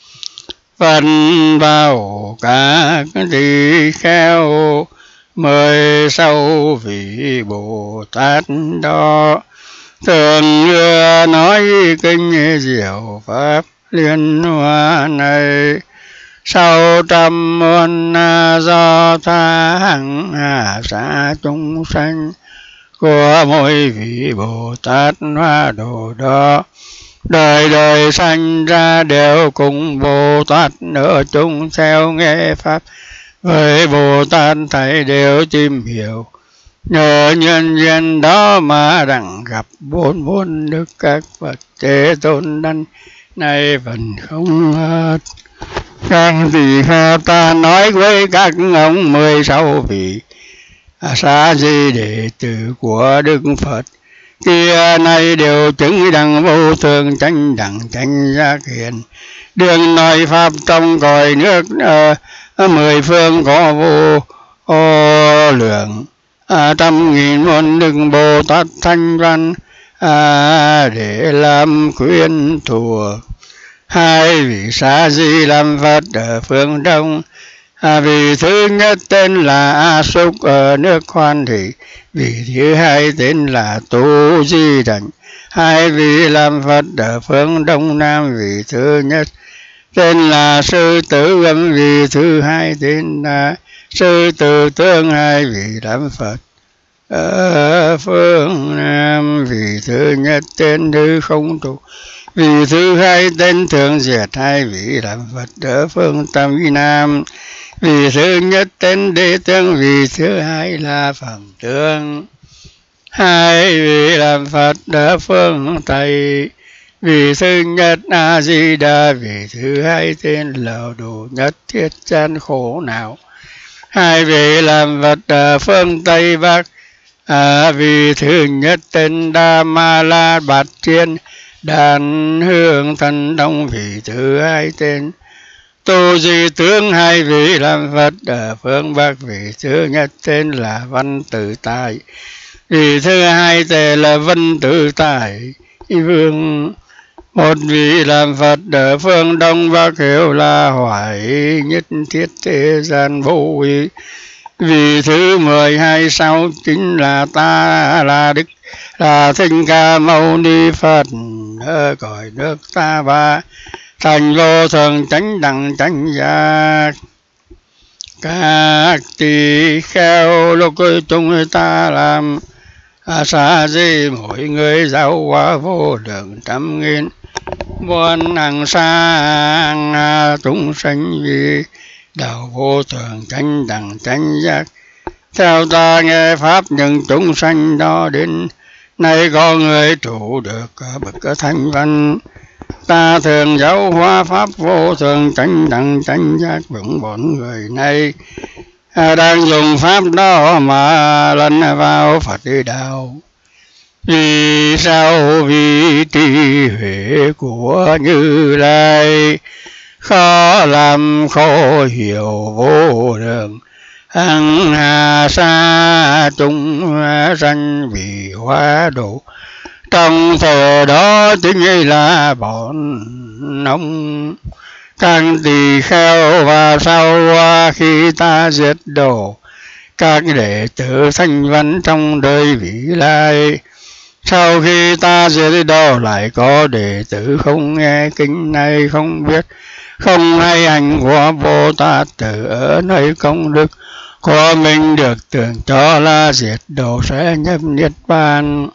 phân vào các tỳ kheo mười sáu vị Bồ Tát đó thường đưa nói kinh diệu pháp liên hoa này sau trăm muôn do tha hằng hà xã chúng sanh của mỗi vị Bồ Tát Hoa Đồ đó đời đời sanh ra đều cùng Bồ Tát ở chung theo nghe pháp với Bồ Tát thầy đều tìm hiểu nhờ nhân duyên đó mà đặng gặp bốn bốn đức các Phật Thế Tôn đảnh nay vẫn không hết. Các tỳ kheo ta nói với các ông mười sáu vị Sa Di đệ tử của Đức Phật kia nay đều chứng đẳng vô thường chánh đẳng chánh giác hiện đường nói pháp trong cõi nước uh, mười phương có vô ô lượng à, trăm nghìn muôn đức Bồ Tát thanh văn à, để làm khuyên thuộc hai vị Sa Di làm Phật ở phương Đông à, vị thứ nhất tên là A Súc ở nước Hoan Thị, vị thứ hai tên là Tu Di Đảnh. Hai vị làm Phật ở phương Đông Nam, vị thứ nhất tên là Sư Tử Âm, vị thứ hai tên là Sư Tử Tương. Hai vị làm Phật ở phương Nam, vị thứ nhất tên Hư Không Trụ, vị thứ hai tên Thường Diệt. Hai vị làm Phật ở phương Tây Nam, vị thứ nhất tên Đế Tương, vị thứ hai là Phẩm Tương. Hai vị làm Phật ở phương Tây, vị thứ nhất A Di Đà, vị thứ hai tên là Độ Nhất Thiết Gian Khổ Não. Hai vị làm Phật ở phương Tây Bắc, à, vị thứ nhất tên Đa Ma La Bát Thiên Đàn Hương Thần Đông, vị thứ hai tên Tu Di Tướng. Hai vị làm Phật ở phương Bắc, vị thứ nhất tên là Văn Tự Tại, vị thứ hai tên là Vân Tự Tại Vương. Một vị làm Phật ở phương Đông Bắc hiệu là Hoài Nhất Thiết Thế Gian Vô Vị, vị thứ mười hai sau chính là ta là Đức là Thích Ca Mâu Ni Phật ở cõi nước Ta Bà thành vô thường chánh đẳng chánh giác. Các tỳ kheo lúc chúng ta làm Sa Di, mỗi người giáo hóa vô lượng trăm nghìn muôn hàng sang chúng sanh vì đạo vô thường chánh đẳng chánh giác. Theo ta nghe pháp những chúng sanh đó đến nay có người trụ được bậc thanh văn. Ta thường giáo hóa pháp vô thường chánh đẳng chánh giác vững bọn người này đang dùng pháp đó mà lần vào Phật đạo. Vì sao? Vì trí huệ của Như Lai khó làm khó hiểu vô lượng hằng hà sa chúng sanh vì hóa độ. Trong thời đó chính là bọn ông các tỳ kheo, và sau khi ta giết độ các đệ tử thanh văn trong đời vị lai, sau khi ta giết độ lại có đệ tử không nghe kinh này, không biết không hay hành của Bồ Tát tử ở nơi công đức của mình được tưởng cho là diệt độ sẽ nhập niết bàn.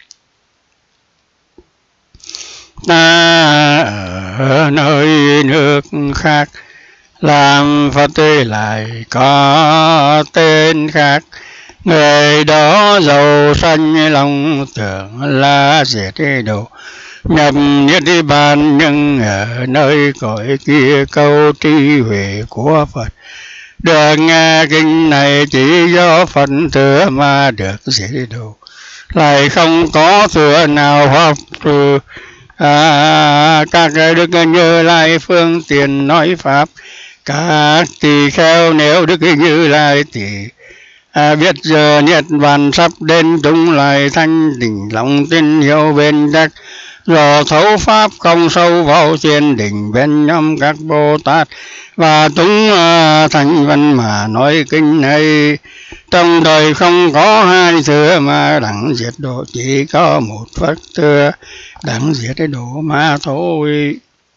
Ta ở nơi nước khác làm Phật lại có tên khác, người đó giàu sanh lòng tưởng là diệt độ nhập niết bàn, nhưng ở nơi cõi kia câu trí huệ của Phật được nghe kinh này chỉ do Phật thừa mà được diệt độ, lại không có thừa nào hoặc trừ. À, các đức Như Lai phương tiện nói pháp, các tỳ kheo nếu đức Như Lai tỳ à, biết giờ niết bàn sắp đến, chúng lại thanh tịnh lòng tin hiểu bên chắc, rõ thấu pháp không sâu vào thiền định bên nhóm các Bồ Tát và chúng à, thành văn mà nói kinh này. Trong đời không có hai thừa mà đẳng diệt độ, chỉ có một Phật thừa đẳng diệt độ mà thôi.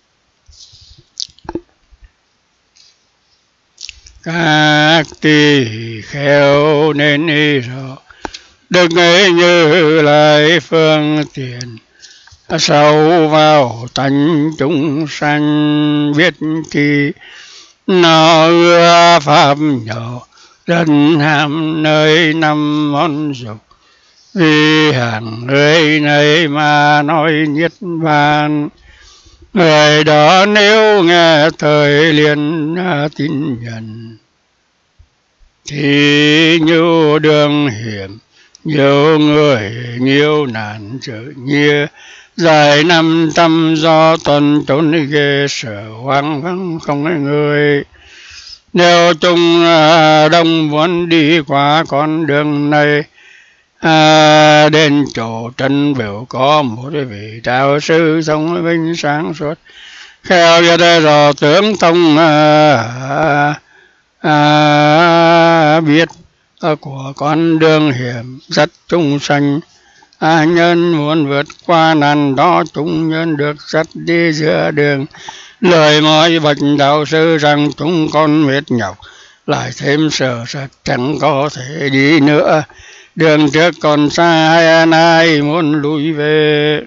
Các tỳ kheo nên ý rõ đức Như Lai phương tiện sâu vào tánh chúng sanh, biết chi nó ưa pháp nhỏ dân ham nơi năm món dục, vì hàng nơi này mà nói niết bàn. Người đó nếu nghe thời liền tin nhận, thì nhiều đường hiểm, nhiều người nhiều nạn trở nhia, dài năm trăm do tuần trốn ghê sợ hoang vắng không người. Nếu chúng đông muốn đi qua con đường này, à, đến chỗ trần biểu có một vị đạo sư sống vinh sáng suốt, khéo cho đây rõ tướng thông à, à, biết à, của con đường hiểm rất chúng sanh. À, nhân muốn vượt qua nạn đó, chúng nhân được dắt đi giữa đường. Lời nói bạch đạo sư rằng chúng con mệt nhọc, lại thêm sợ sệt chẳng có thể đi nữa. Đường trước còn xa, hay ai muốn lùi về.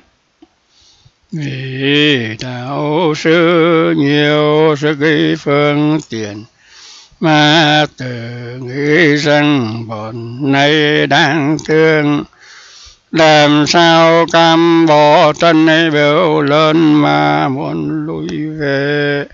Vì đạo sư nhiều sức phương tiện, mà tự nghĩ rằng bọn này đang thương. Làm sao cam bỏ chân ấy biểu lớn mà muốn lùi về.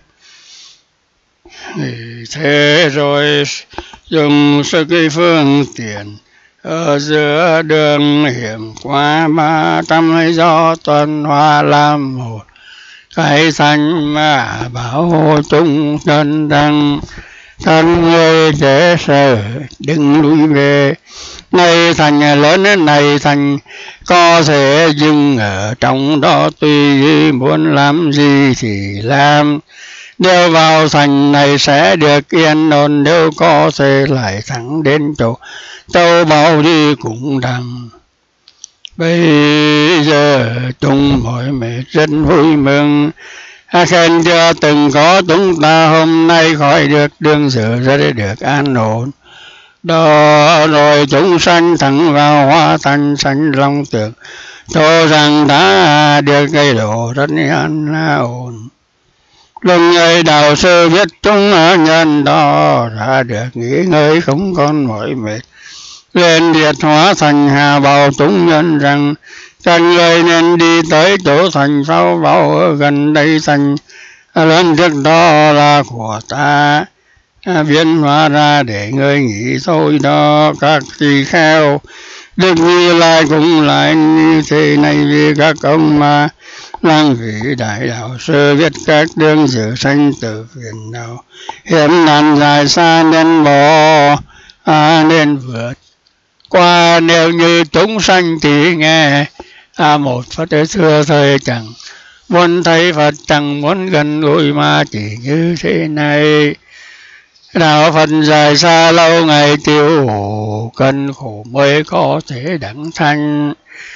Thế rồi dùng sức phương tiện ở giữa đường hiểm qua ba trăm do tuần hoa làm một cái thành mà bảo chúng nhân rằng thân người dễ sợ đừng lùi về. Này thành lớn này thành có thể dừng ở trong đó, tùy muốn làm gì thì làm. Nếu vào thành này sẽ được yên ổn, nếu có thể lại thẳng đến chỗ châu báu đi cũng đặng. Bây giờ chúng mọi mệt rất vui mừng, khen chưa từng có chúng ta hôm nay khỏi được đương sự ra để được an ổn. Đó rồi chúng sanh thẳng vào hóa thành sanh long tưởng, cho rằng đã được gây độ rất an ổn. Lúc ấy đạo sư biết chúng nhân đó đã được nghỉ ngơi không còn mỏi mệt, lên điệt hóa thành hà bảo chúng nhân rằng các người nên đi tới chỗ thành sau bảo ở gần đây thành lớn trước đó là của ta, biến hóa ra để người nghĩ thôi đó. Các tỳ kheo Đức Như Lai cũng lại như thế này, vì các ông mà năng vị đại đạo sư biết các đường sự sanh tử phiền não hiểm nạn dài xa nên bỏ à, nên vượt qua. Nếu như chúng sanh thì nghe à, một Phật xưa thời chẳng muốn thấy Phật, chẳng muốn gần gũi mà chỉ như thế này. Đạo Phật dài xa lâu ngày tiêu cần khổ mới có thể đẳng thanh.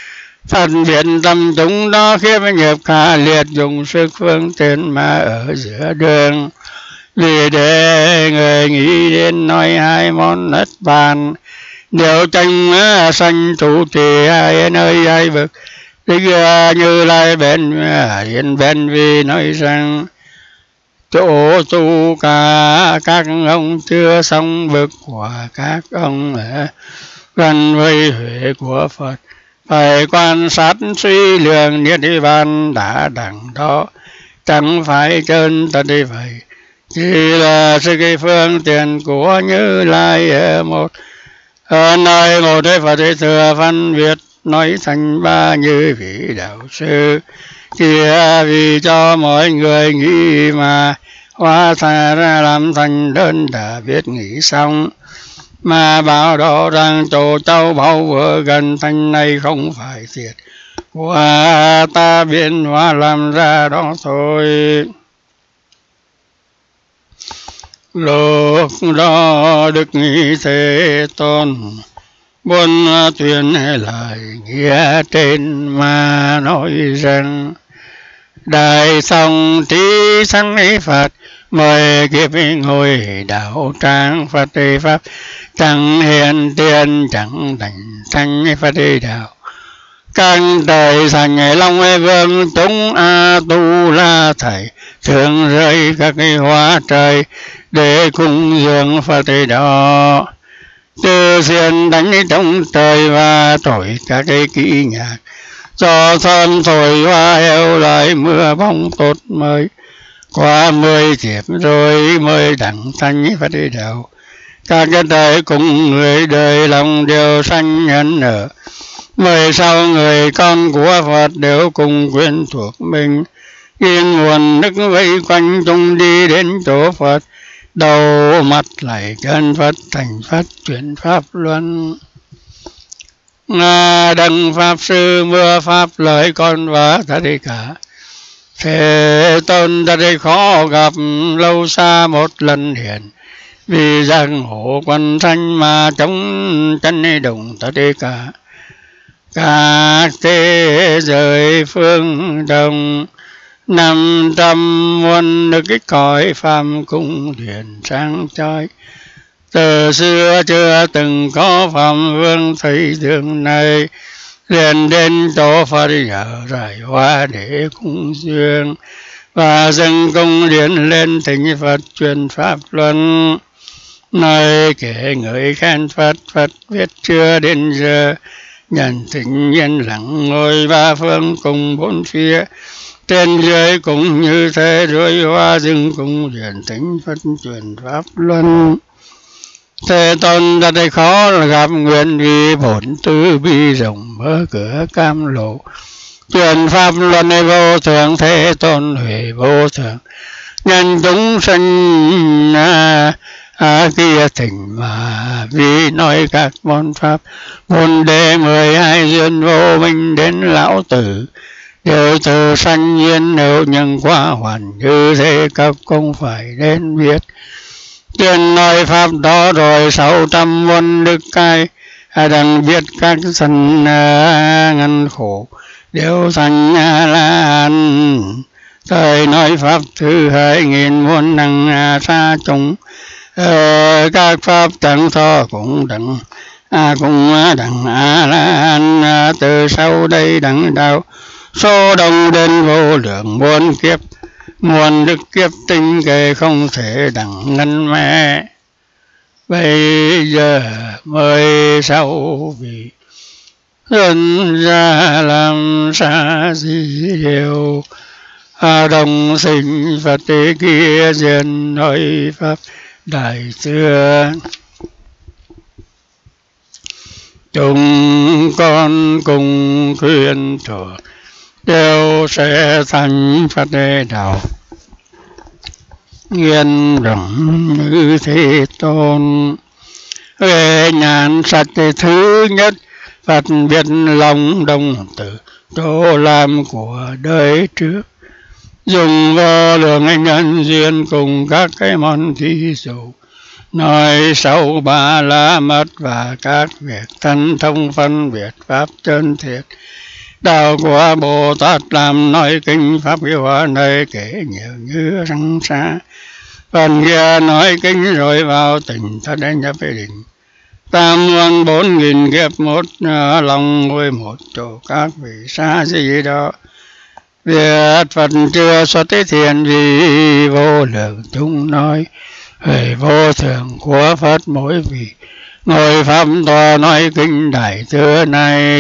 Phật biết tâm chúng đó khiếp nghiệp khả liệt, dùng sức phương tiện mà ở giữa đường. Vì để người nghĩ đến nói hai món đất bàn, điều tranh sanh thủ trì hai nơi hai vực. Đức Như Lai bên hiện bên vì nói rằng chỗ tu cả các ông chưa xong vực của các ông gần với huệ của Phật, phải quan sát suy lượng niết bàn đã đẳng đó, chẳng phải chân thật đi vậy, chỉ là sự cái phương tiện của Như Lai một. Nói một thế Phật thừa phân biệt, nói thành ba như vị đạo sư, chia vì cho mọi người nghĩ mà hóa ra ra làm thành đơn đã biết nghĩ xong, mà bảo đó rằng chỗ châu báu vừa gần thành này không phải thiệt của ta biến hóa làm ra đó thôi. Lúc đó Đức Như Thế Tôn buôn tuyên lại nghĩa trên mà nói rằng đại song trí sanh Phật, mời kiếp ngồi đạo trang Phật pháp, chẳng hiện tiền chẳng thành sanh Phật đạo. Căn trời sanh long vương chúng a tu la thầy, thường rơi các hoa trời để cung dường Phật đó. Từ xiên đánh trong trời và thổi các cái kỹ nhạc, cho thơm thổi hoa heo lại mưa bóng tốt mới. Qua mười kiếp rồi mới đẳng sanh Phật đạo. Các cái đời cùng người đời lòng đều sanh nhân ở, mười sau người con của Phật đều cùng quyến thuộc mình. Yên nguồn nước vây quanh chung đi đến chỗ Phật, đầu mặt lại chân Phật thành Phật chuyển pháp luân. Nga đăng Pháp Sư mưa Pháp lời con và ta đi cả. Thế Tôn ta đi khó gặp, lâu xa một lần hiện, vì giang hồ quân thanh mà chống chân đồng ta đi cả. Các thế giới phương đông, năm trăm muôn được cái cõi phàm cung điện sáng chói. Từ xưa chưa từng có phạm vương thấy đường này, liền đến chỗ Phật ở rải hoa để cúng dường, và dâng công điện lên thỉnh Phật truyền pháp luân. Nơi kể người khen Phật, Phật biết chưa đến giờ, nhận thỉnh yên lặng ngồi ba phương cùng bốn phía. Trên dưới cũng như thế, rồi hoa dừng cùng điện thỉnh Phật truyền pháp luân. Thế Tôn ra đây khó là gặp nguyện, vì bổn tư bi rộng mở cửa cam lộ. Truyền pháp luân vô thượng, Thế Tôn huệ vô thượng. Nhân chúng sinh à, à, kia thỉnh mà vì nói các môn pháp. Môn đệ mười hai duyên vô minh đến lão tử, đều từ sanh nhiên nếu nhân qua hoàn, như thế các công phải đến biết. Tuyên nói pháp đó rồi sáu trăm muôn đức cai, đặng biết các sanh ngăn khổ đều thành A-la-hán. Thời nói pháp thứ hai nghìn muôn đẳng xa chúng, các pháp chẳng thọ cũng đặng à, cũng đặng A-la-hán. Từ sau đây đặng đạo số đông đến vô lượng muôn kiếp, muôn đức kiếp tinh kề không thể đặng ngăn mẹ. Bây giờ mới sau vì dân ra làm xa gì điều, à, đồng sinh Phật kia diện nói pháp đại xưa. Chúng con cùng khuyên thuộc đều sẽ thành Phật đạo. Nghiên rộng Như Thế Tôn về nhãn sạch thứ nhất, Phật biết lòng đồng tử chỗ làm của đời trước, dùng vô lượng nhân duyên cùng các cái món thí dụ, nói sau ba la mật và các việc thân thông phân biệt pháp chân thiệt. đạo của Bồ Tát làm nói kinh pháp hiệu ở nơi kể nhiều như răng xa. Phần kia nói kinh rồi vào tỉnh thật đến nhập về định. Tam muôn bốn nghìn kiếp một lòng ngôi một chỗ các vị xa gì đó. Việc Phật chưa xuất thế thiền vì vô lượng chúng nói. Về vô thượng của Phật mỗi vị. Ngồi pháp tòa nói kinh đại thừa này.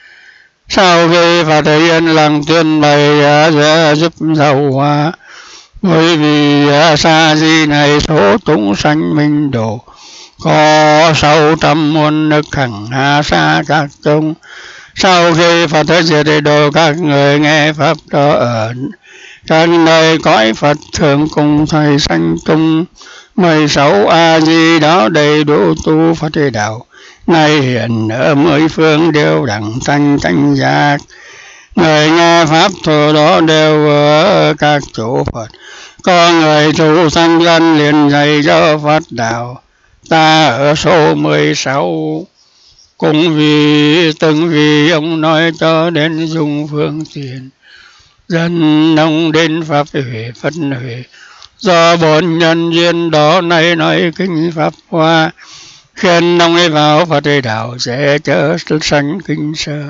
Sau khi Phật yên lặng tuyên bày sẽ giúp giàu hóa. Bởi vì sa di này số chúng sanh minh độ. Có sáu trăm muôn nước hằng hạ sa các chúng. Sau khi Phật diệt độ các người nghe pháp đó ở các nơi cõi Phật thường cùng thầy sanh tung. Mười sáu A Di đó đầy đủ tu Phật đạo. Nay hiện ở mười phương đều đẳng thanh thanh giác. Người nghe pháp thù đó đều ở các chỗ Phật. Có người tu sanh dân liền dạy cho Phật đạo. Ta ở số mười sáu. Cũng vì từng vì ông nói cho đến dùng phương tiện. Dân ông đến pháp huệ Phật huệ. Do bốn nhân duyên đó nay nói kinh pháp hoa. Khen ông ấy vào Phật đạo sẽ chớ sanh kinh sợ.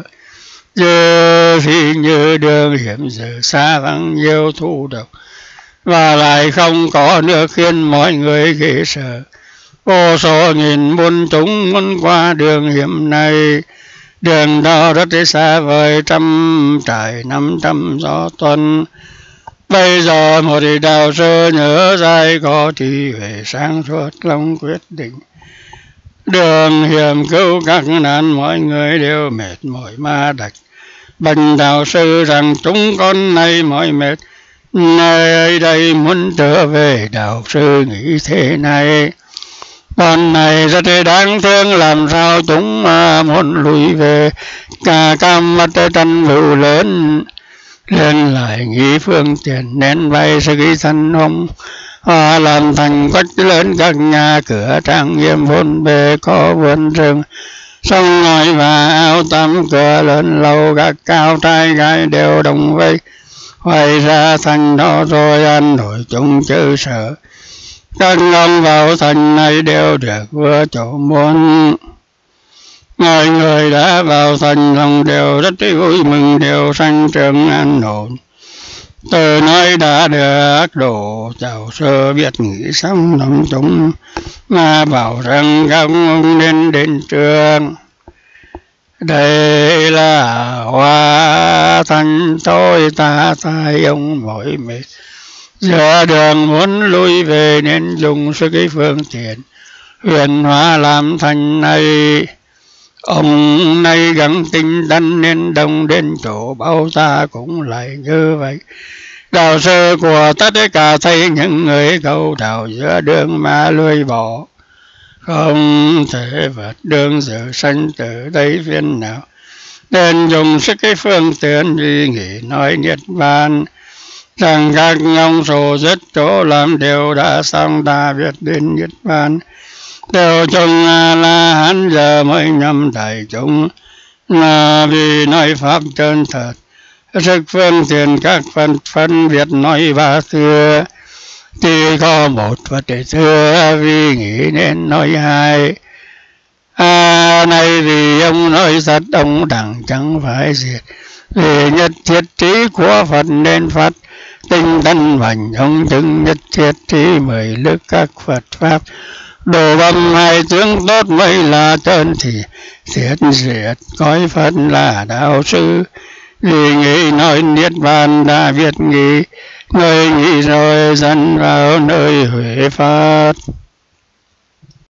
Giờ thì như đường hiểm giờ xa vắng nhiều thu độc. Và lại không có nước khiến mọi người ghê sợ. Vô số nghìn muôn chúng muốn qua đường hiểm này. Đường đó rất xa vời trăm trải năm trăm gió tuần. Bây giờ một đạo sư nhớ dài có trí huệ sáng suốt lòng quyết định. Đường hiểm cứu các nạn mọi người đều mệt mỏi ma đạch. Bần đạo sư rằng chúng con này mỏi mệt. Nơi đây muốn trở về đạo sư nghĩ thế này. Con này rất đáng thương làm sao chúng muốn lùi về. Cả cam mắt tranh vụ lớn. Lên lại nghĩ phương tiện nên vay sự ghi thân ông. Họ làm thành quách lớn các nhà cửa trang nghiêm vốn bề có vườn rừng. Sông ngòi và áo tắm cửa lớn lầu các cao trai gái đều đồng vây. Hoài ra thành đó rồi ăn nổi chúng chữ sợ. Các ông vào thành này đều được vừa chỗ muốn. Mọi người đã vào thành lòng đều rất vui mừng đều sanh trường an ổn. Từ nơi đã được độ chào sơ biết nghĩ xong lòng chúng. Mà bảo rằng các ông nên đến trường. Đây là hoa thành tôi ta thay ông mỏi mệt. Giữa đường muốn lui về nên dùng sức cái phương tiện. Huyền hóa làm thành này. Ông này gắng tinh tấn nên đồng đến chỗ bao ta cũng lại như vậy. Đạo sư của tất cả thấy những người cầu đạo giữa đường mà lười bỏ. Không thể vượt đường giữa sanh tử đây phiền nào. Nên dùng sức cái phương tiện vì nghĩ nói niết bàn. Rằng các ông sổ rất chỗ làm đều đã xong ta biết đến niết bàn. Đều chung là hắn giờ mới nhầm đại chúng. Là vì nói pháp chân thật. Sức phương tiện các phần phân biệt nói ba thưa. Chỉ có một vật để thưa vì nghĩ nên nói hai. À này vì ông nói thật ông đẳng chẳng phải diệt. Vì nhất thiết trí của Phật nên Phật. Tinh tấn mạnh ông chứng nhất thiết trí mười lực các Phật Pháp. Đồ bầm hai tướng tốt mới là chân thì thiết diệt coi Phật là đạo sư. Vì nghĩ nói niết bàn đã biết nghĩ. Người nghĩ rồi dẫn vào nơi huệ Phật.